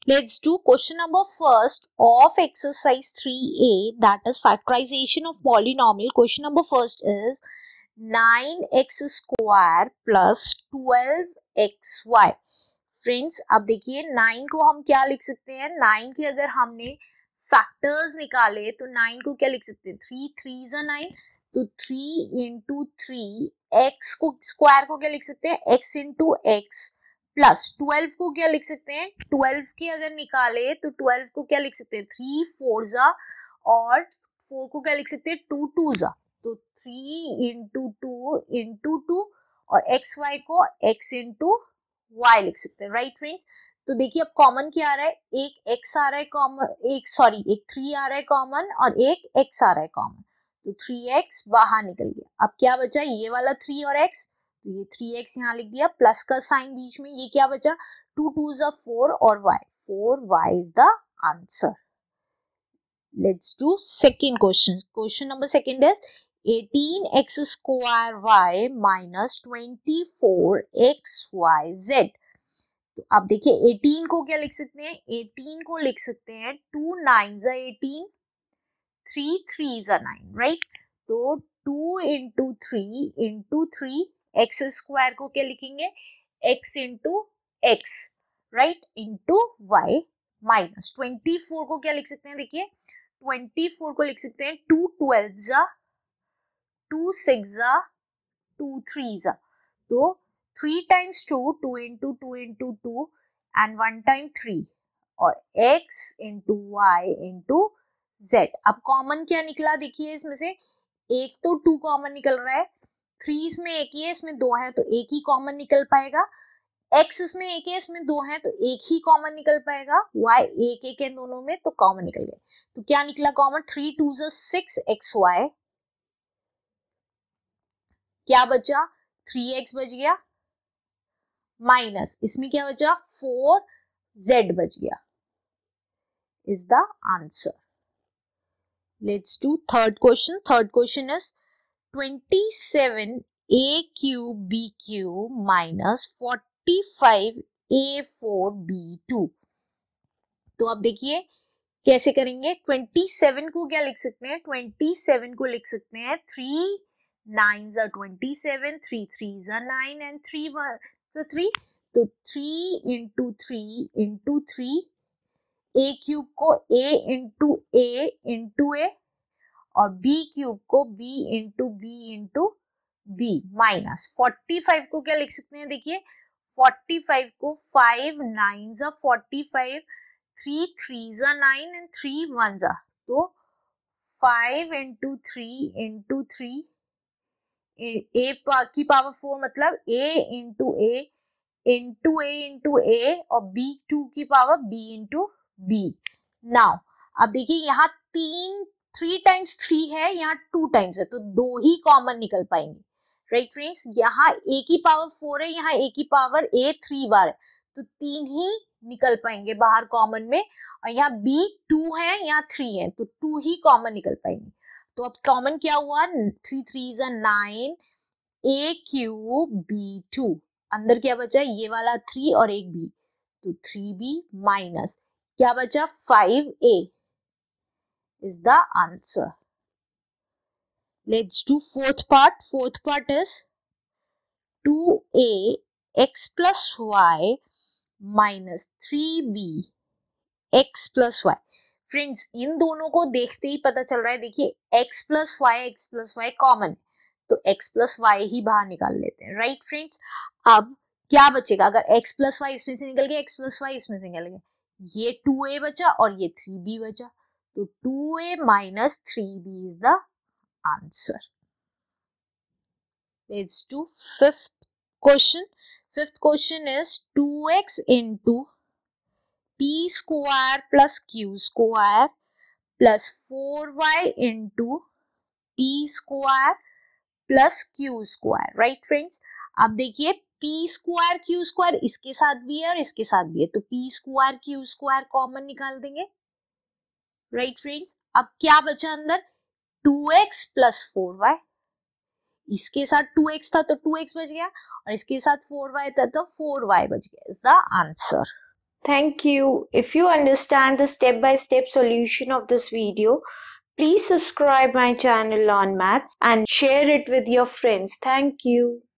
Let's do question number first of exercise 3a, that is factorization of polynomial. Question number first is 9x square plus 12xy. Friends अब देखिए 9 को हम क्या लिख सकते हैं, 9 के अगर हमने फैक्टर्स निकाले तो 9 को क्या लिख सकते हैं, 3 3 is 9, तो 3 into 3 x को स्क्वायर को क्या लिख सकते हैं, x into x प्लस 12 को क्या लिख सकते हैं, 12 के अगर निकाले तो 12 को क्या लिख सकते हैं, 3 4 जा और 4 को क्या लिख सकते हैं, 2 2 जा, तो 3 into 2 और xy को x into y लिख सकते हैं, राइट फ्रेंड्स। तो देखिए अब कॉमन क्या आ रहा है, एक x आ रहा है कॉमन, एक 3 आ रहा है कॉमन और एक x आ रहा है कॉमन, तो 3x बाहर निकल गया। अब क्या बचा, ये वाला 3 और x, तो ये 3x यहाँ लिख दिया, प्लस का साइन बीच में, ये क्या बचा, 2 2 is 4 और y, 4y is the answer. Let's do second question. Question number second is 18x square y minus 24xyz. तो अब देखिए 18 को क्या लिख सकते हैं, 18 को लिख सकते हैं 2 9 is 18, 3 3 is 9, राइट। तो 2 into 3 x स्क्वायर को क्या लिखेंगे, x into x, right, into y minus 24 को क्या लिख सकते हैं, देखिए 24 को लिख सकते हैं 2 12 जा, 2 6 जा, 2 3 जा, तो 3 times 2, 2 into 2 and 1 time 3 और x into y into z। अब कॉमन क्या निकला, देखिए इसमें से एक तो 2 कॉमन निकल रहा है, 3 इसमें एक ही है, इसमें 2 है तो एक ही कॉमन निकल पाएगा, x इसमें एक है, इसमें 2 है तो एक ही कॉमन निकल पाएगा, y एक एक है दोनों में तो कॉमन निकल गया। तो क्या निकला कॉमन, 3 2 is 6xy, क्या बचा 3x बच गया, माइनस इसमें क्या बचा 4z बच गया, is the answer. Let's do third question. Third question is 27a cube b cube minus 45a4 b2. तो अब देखिए कैसे करेंगे, 27 को क्या लिख सकते हैं, 27 को लिख सकते हैं 3 9 are 27, 3 3 is 9 and 3 1 3, तो 3 into 3 a क्यूब को a into a और b क्यूब को b into b माइनस 45 को क्या लिख सकते हैं, देखिए 45 को 5 9 are 45, 3 3 are 9 and 3 1 are, तो 5 into 3 a की पावर 4 मतलब a into a और b2 की power b into b। Now अब देखिए यहाँ 3 times 3 है, यहाँ 2 times है, तो 2 ही कॉमन निकल पाएंगे, राइट फ्रेंड्स। यहाँ a की पावर 4 है, यहाँ a की पावर a 3 बार है, तो 3 ही निकल पाएंगे बाहर कॉमन में, और यहाँ b 2 है, यहाँ 3 है, तो 2 ही कॉमन निकल पाएंगे। तो अब कॉमन क्या हुआ, 3 3 is 9 a क्यूब b2, अंदर क्या बचा, ये वाला 3 और एक b, तो 3b माइनस क्या बचा 5a is the answer. Let's do fourth part. Fourth part is 2a x plus y minus 3b x plus y. Friends इन दोनों को देखते ही पता चल रहा है, देखिए x plus y कॉमन, तो x plus y ही बाहर निकाल लेते हैं, राइट फ्रेंड्स। अब क्या बचेगा, अगर x plus y इसमें से निकल गया, x plus y इसमें से निकल गया, ये 2a बचा और ये 3b बचा, तो 2a minus 3b is the answer. Let's do fifth question. Fifth question is 2x into p square plus q square plus 4y into p square plus q square, right friends। अब देखिए p square q square इसके साथ भी है और इसके साथ भी है, तो p square q square common निकाल देंगे, राइट फ्रेंड्स। अब क्या बचा अंदर, 2x plus 4y, इसके साथ 2x था तो 2x बच गया और इसके साथ 4y था तो 4y बच गया, is the answer. Thank you. If you understand the step-by-step solution of this video, please subscribe my channel on maths and share it with your friends. Thank you.